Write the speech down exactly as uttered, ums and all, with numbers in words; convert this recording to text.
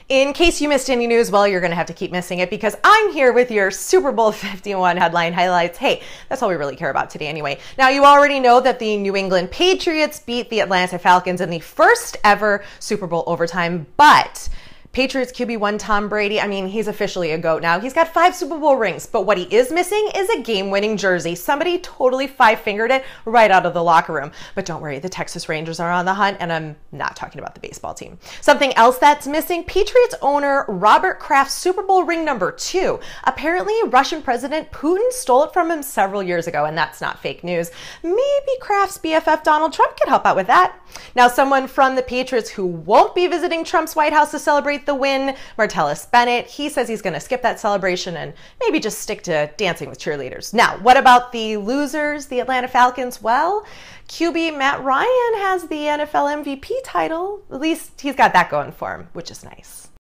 In case you missed any news, well, you're going to have to keep missing it because I'm here with your Super Bowl fifty-one headline highlights. Hey, that's all we really care about today anyway. Now, you already know that the New England Patriots beat the Atlanta Falcons in the first ever Super Bowl overtime, but Patriots Q B one Tom Brady, I mean, he's officially a GOAT now. He's got five Super Bowl rings, but what he is missing is a game-winning jersey. Somebody totally five-fingered it right out of the locker room. But don't worry, the Texas Rangers are on the hunt, and I'm not talking about the baseball team. Something else that's missing, Patriots owner Robert Kraft's Super Bowl ring number two. Apparently, Russian President Putin stole it from him several years ago, and that's not fake news. Maybe Kraft's B F F Donald Trump could help out with that. Now, someone from the Patriots who won't be visiting Trump's White House to celebrate the win, Bennet, he says he's going to skip that celebration and maybe just stick to dancing with cheerleaders. Now, what about the losers, the Atlanta Falcons? Well, Q B Matt Ryan has the N F L M V P title. At least he's got that going for him, which is nice.